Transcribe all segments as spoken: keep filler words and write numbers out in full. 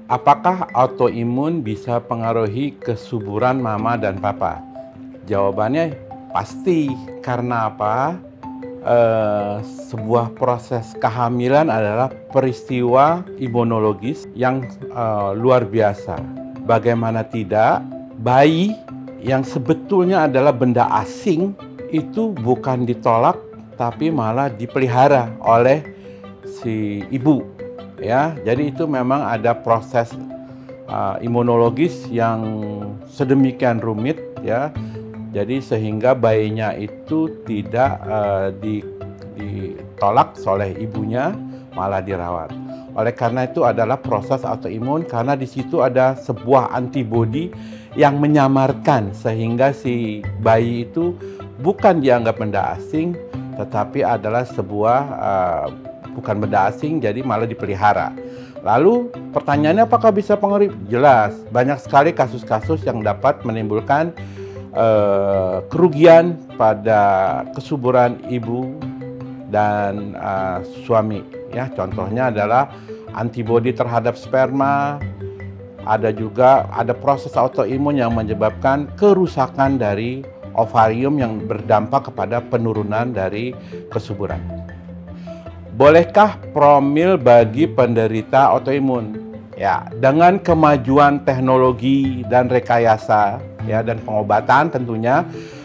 Apakah autoimun bisa pengaruhi kesuburan mama dan papa? Jawabannya pasti. Karena apa? Eh, sebuah proses kehamilan adalah peristiwa imunologis yang eh, luar biasa. Bagaimana tidak, bayi yang sebetulnya adalah benda asing itu bukan ditolak, tapi malah dipelihara oleh si ibu. Ya, jadi itu memang ada proses uh, imunologis yang sedemikian rumit, ya. Jadi sehingga bayinya itu tidak uh, di, ditolak oleh ibunya, malah dirawat. Oleh karena itu adalah proses autoimun, karena di situ ada sebuah antibodi yang menyamarkan sehingga si bayi itu bukan dianggap benda asing, tetapi adalah sebuah uh, bukan benda asing, jadi malah dipelihara. Lalu pertanyaannya, apakah bisa pengaruh? Jelas, banyak sekali kasus-kasus yang dapat menimbulkan uh, kerugian pada kesuburan ibu dan uh, suami. Ya, contohnya adalah antibodi terhadap sperma. Ada juga ada proses autoimun yang menyebabkan kerusakan dari ovarium yang berdampak kepada penurunan dari kesuburan. Bolehkah promil bagi penderita autoimun? Ya, dengan kemajuan teknologi dan rekayasa, ya, dan pengobatan tentunya,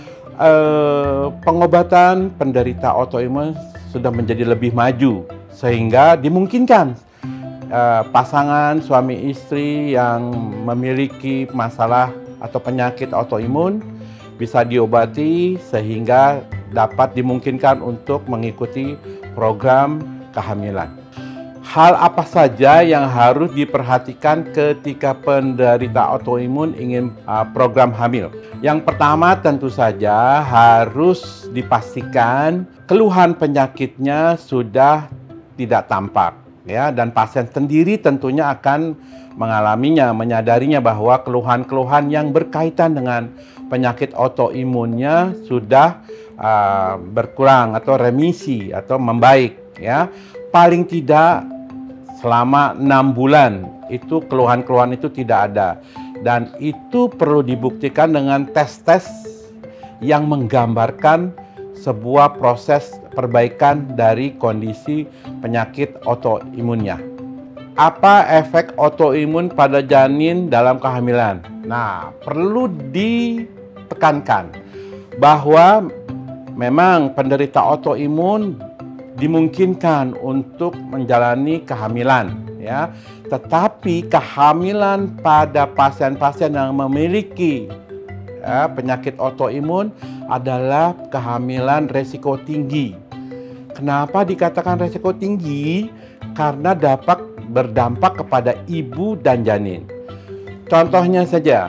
eh, pengobatan penderita autoimun sudah menjadi lebih maju sehingga dimungkinkan eh, pasangan suami istri yang memiliki masalah atau penyakit autoimun bisa diobati sehingga dapat dimungkinkan untuk mengikuti program kehamilan. Hal apa saja yang harus diperhatikan ketika penderita autoimun ingin uh, program hamil? Yang pertama tentu saja harus dipastikan keluhan penyakitnya sudah tidak tampak, ya, dan pasien sendiri tentunya akan mengalaminya, menyadarinya bahwa keluhan-keluhan yang berkaitan dengan penyakit autoimunnya sudah uh, berkurang atau remisi atau membaik, ya. Paling tidak selama enam bulan itu keluhan-keluhan itu tidak ada, dan itu perlu dibuktikan dengan tes-tes yang menggambarkan sebuah proses perbaikan dari kondisi penyakit autoimunnya. Apa efek autoimun pada janin dalam kehamilan? Nah, perlu ditekankan bahwa memang penderita autoimun dimungkinkan untuk menjalani kehamilan, ya. Tetapi kehamilan pada pasien-pasien yang memiliki ya, penyakit autoimun adalah kehamilan resiko tinggi. Kenapa dikatakan resiko tinggi? Karena dapat berdampak kepada ibu dan janin. Contohnya saja,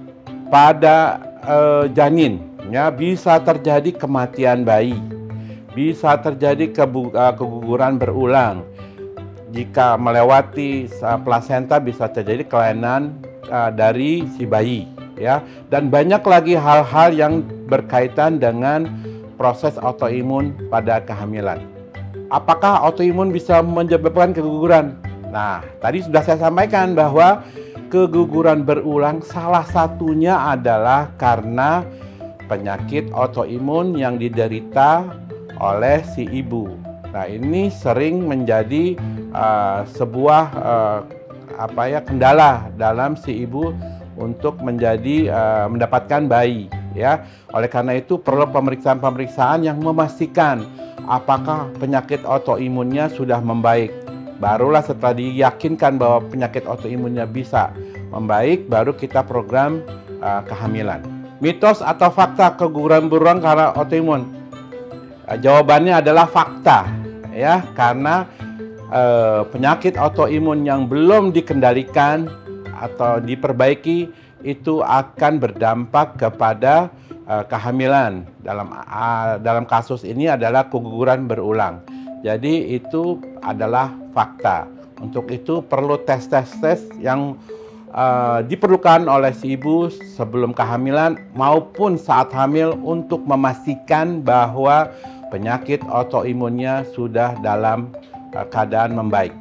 pada eh, janin, ya, bisa terjadi kematian bayi, bisa terjadi keguguran berulang. Jika melewati plasenta bisa terjadi kelainan uh, dari si bayi, ya. Dan banyak lagi hal-hal yang berkaitan dengan proses autoimun pada kehamilan. Apakah autoimun bisa menyebabkan keguguran? Nah, tadi sudah saya sampaikan bahwa keguguran berulang salah satunya adalah karena penyakit autoimun yang diderita oleh si ibu. Nah, ini sering menjadi uh, sebuah uh, apa ya kendala dalam si ibu untuk menjadi uh, mendapatkan bayi, ya. Oleh karena itu perlu pemeriksaan-pemeriksaan yang memastikan apakah penyakit autoimunnya sudah membaik. Barulah setelah diyakinkan bahwa penyakit autoimunnya bisa membaik, baru kita program uh, kehamilan. Mitos atau fakta keguguran berulang karena autoimun? Jawabannya adalah fakta, ya, karena eh, penyakit autoimun yang belum dikendalikan atau diperbaiki itu akan berdampak kepada eh, kehamilan. Dalam uh, dalam kasus ini adalah keguguran berulang. Jadi itu adalah fakta. Untuk itu perlu tes-tes-tes yang Uh, diperlukan oleh si ibu sebelum kehamilan maupun saat hamil untuk memastikan bahwa penyakit autoimunnya sudah dalam uh, keadaan membaik.